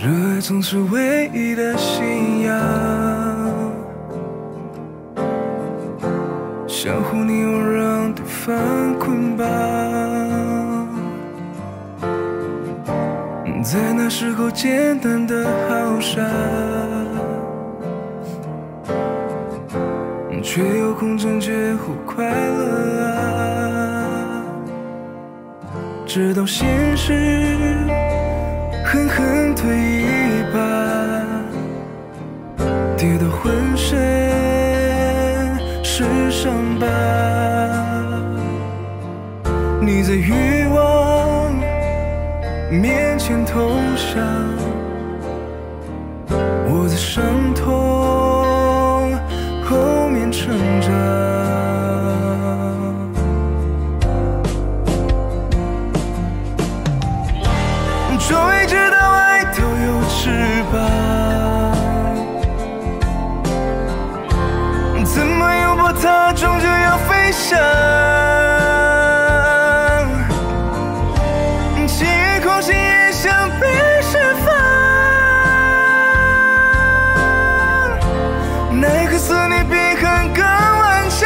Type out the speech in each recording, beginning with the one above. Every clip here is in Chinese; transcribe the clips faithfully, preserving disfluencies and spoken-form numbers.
热爱总是唯一的信仰，相互你又让对方捆绑，在那时候简单的好傻，却有空挣绝后快乐啊，直到现实狠狠推一把，跌得浑身是伤疤。你在欲望面前投降，我在伤痛后面成长。终于知道爱都有翅膀，怎么拥抱它，终究要飞翔。轻于空心也想被释放，奈何思念比恨更顽强。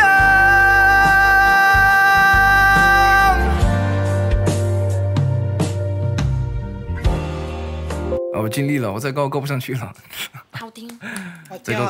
啊，我尽力了，我再高高不上去了。